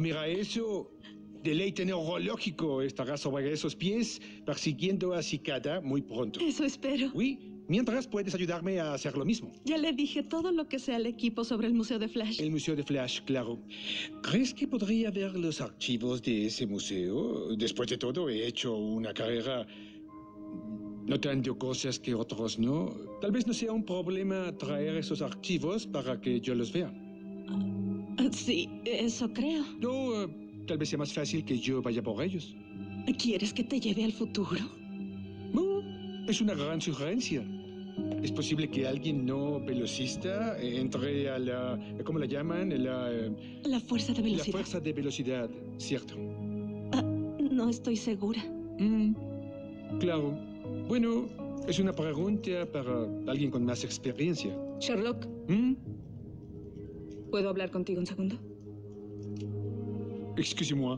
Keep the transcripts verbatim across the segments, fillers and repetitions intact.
mira eso. Deleite neurológico estará sobre esos pies persiguiendo a Cicada muy pronto. Eso espero. Oui. Mientras puedes ayudarme a hacer lo mismo. Ya le dije todo lo que sé al equipo sobre el Museo de Flash. El Museo de Flash, claro. ¿Crees que podría ver los archivos de ese museo? Después de todo, he hecho una carrera notando cosas que otros no. Tal vez no sea un problema traer esos archivos para que yo los vea. Uh, sí, eso creo. No, uh, tal vez sea más fácil que yo vaya por ellos. ¿Quieres que te lleve al futuro? No, es una gran sugerencia. Es posible que alguien no velocista entre a la... ¿Cómo la llaman? La, la fuerza de velocidad. La fuerza de velocidad, cierto. Uh, no estoy segura. Mm, claro. Bueno, es una pregunta para alguien con más experiencia. Sherlock. ¿Mm? ¿Puedo hablar contigo un segundo? Excusez-moi.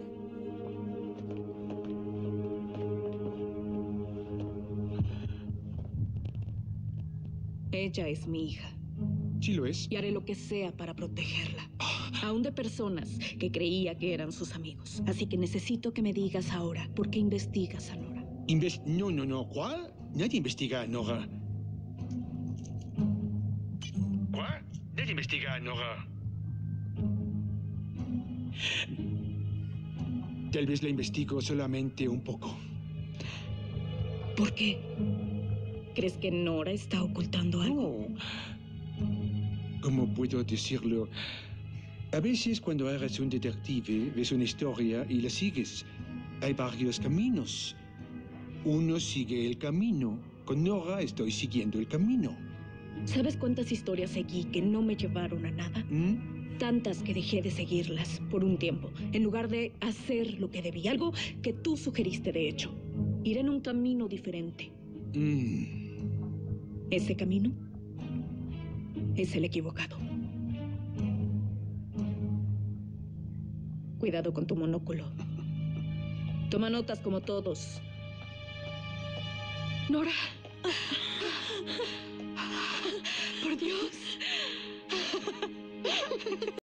Ella es mi hija. Sí lo es. Y haré lo que sea para protegerla. Aún de personas que creía que eran sus amigos. Así que necesito que me digas ahora por qué investigas a Nora. Inves no, no, no. ¿Cuál? Nadie investiga a Nora. ¿Cuál? Nadie investiga a Nora. Tal vez la investigo solamente un poco. ¿Por qué? ¿Crees que Nora está ocultando algo? No. ¿Cómo puedo decirlo? A veces cuando eres un detective, ves una historia y la sigues. Hay varios caminos. Uno sigue el camino. Con Nora estoy siguiendo el camino. ¿Sabes cuántas historias seguí que no me llevaron a nada? ¿Mm? Tantas que dejé de seguirlas por un tiempo, en lugar de hacer lo que debí. Algo que tú sugeriste, de hecho. Ir en un camino diferente. Mm. Ese camino es el equivocado. Cuidado con tu monóculo. Toma notas como todos. Nora. Por Dios.